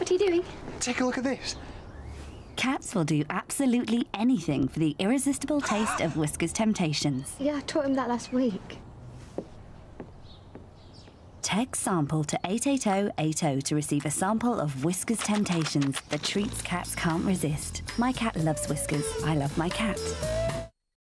What are you doing? Take a look at this. Cats will do absolutely anything for the irresistible taste of Whisker's Temptations. Yeah, I taught him that last week. Text sample to 88080 to receive a sample of Whisker's Temptations, the treats cats can't resist. My cat loves Whiskers. I love my cat.